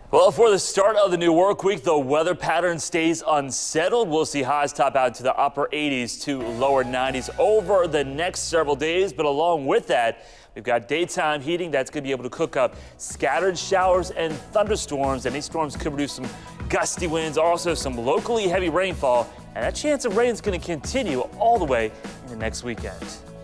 Well, for the start of the new work week, the weather pattern stays unsettled. We'll see highs top out to the upper 80s to lower 90s over the next several days. But along with that, we've got daytime heating that's going to be able to cook up scattered showers and thunderstorms. And these storms could produce some gusty winds, also some locally heavy rainfall. And that chance of rain is going to continue all the way into next weekend.